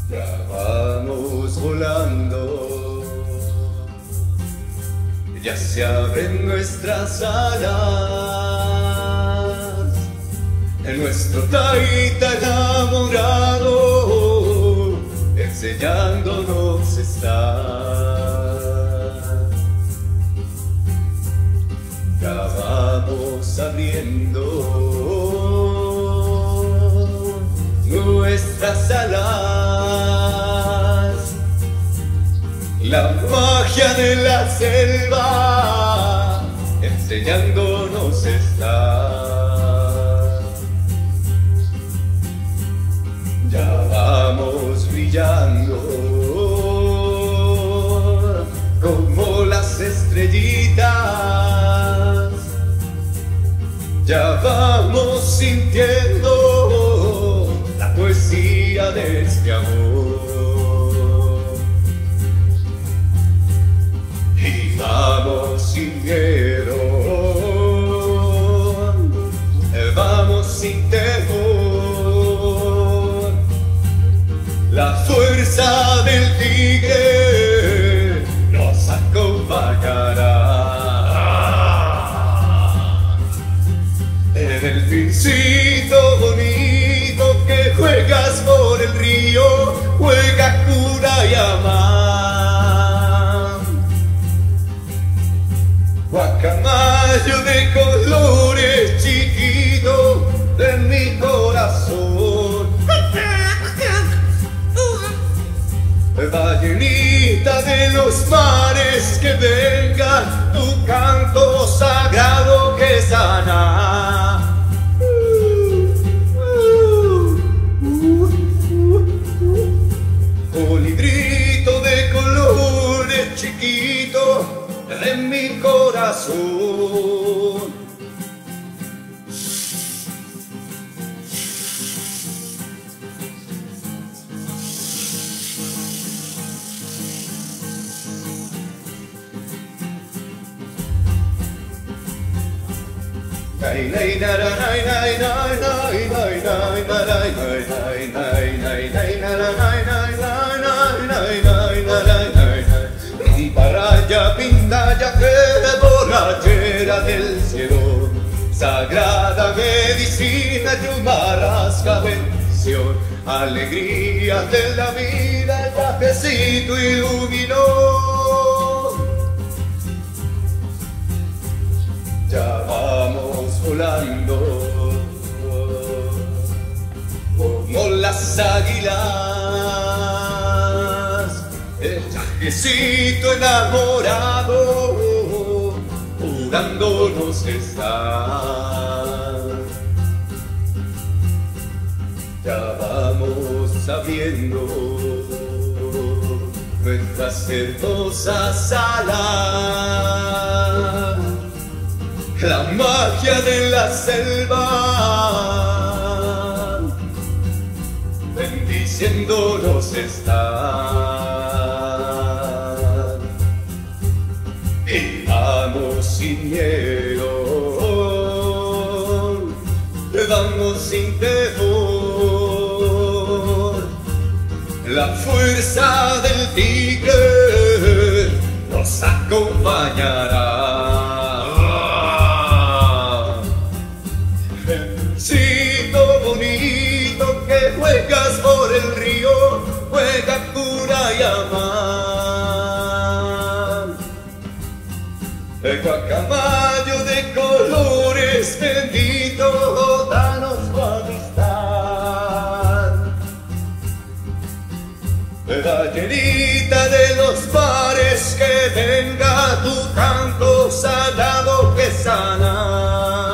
Ya vamos volando, ya se abren nuestras alas, en nuestro taita enamorado, enseñándonos está. Ya vamos abriendo nuestras alas, la magia de la selva enseñándonos está. Ya vamos brillando como las estrellitas, ya vamos sintiendo la poesía de este amor. Y vamos sin miedo, vamos sin temor, la fuerza del tigre nos acompañará. En el pincito bonito que juegas por el río, juega cura y amar. Guacamayo de colores chiquito de mi corazón, ballenita de los mares, que venga tu canto sagrado que sana. Un librito de colores chiquito de mi corazón. Paraya, pintalla, que borrachera del cielo, sagrada medicina, tu marasca bendición, alegría de la vida, el cafecito iluminó. Ya vamos volando como las águilas, el trajecito enamorado jurándonos está. Ya vamos abriendo nuestras hermosas alas, la magia de la selva bendiciéndonos está. Y vamos sin miedo, vamos sin temor, la fuerza del tigre nos acompañará. Bonito que juegas por el río, juega cura y amar. El guacamayo de colores bendito, danos tu amistad. Ballenita de los mares, que venga tu canto sagrado que sana.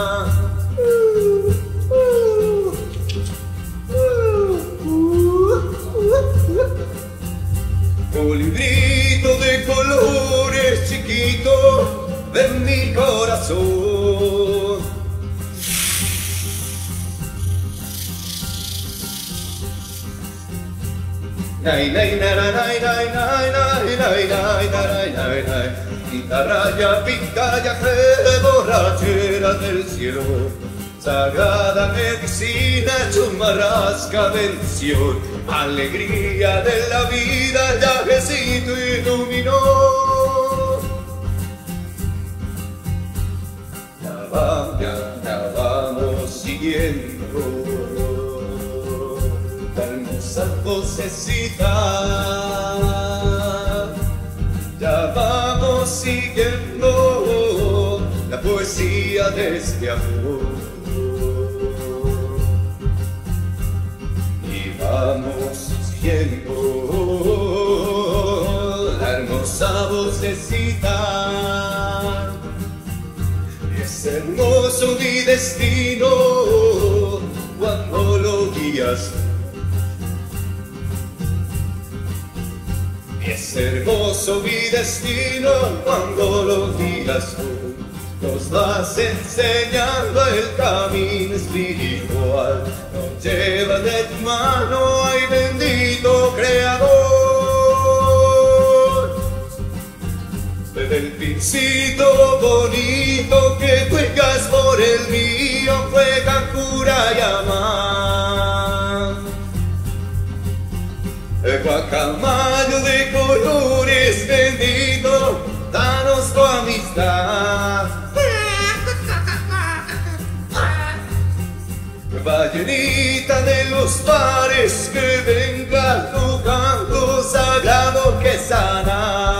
Un librito de colores chiquito de mi corazón. Guitarra ya pinta ya que borrachera del cielo, sagrada medicina, chumarrasca, bendición, alegría de la vida, Yahvecito iluminó. Ya vamos siguiendo la hermosa vocecita, ya vamos siguiendo la poesía de este amor. Vamos siguiendo la hermosa vocecita. Es hermoso mi destino cuando lo guías. Es hermoso mi destino cuando lo guías tú. Nos vas enseñando el camino espiritual, nos llevas de tu mano, ay bendito Creador. Desde el pincito bonito que juegas por el río, juega, cura y amar. El guacamayo de colores bendito, danos tu amistad. Ballenita de los mares, que venga tu canto sagrado que sana.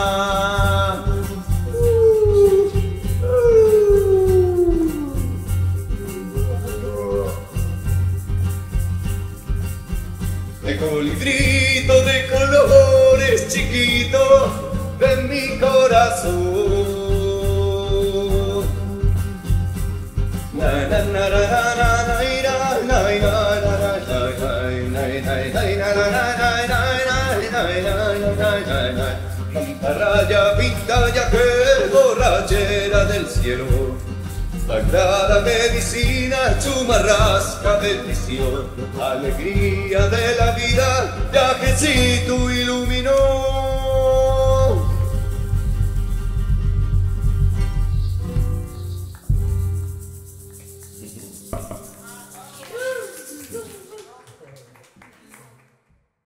De colibrito de colores chiquito en mi corazón. Na, na, na, na, na, na. Raya, pinta ya que borrachera del cielo, sagrada medicina, chumarrasca, bendición, alegría de la vida, Yahvecito iluminó.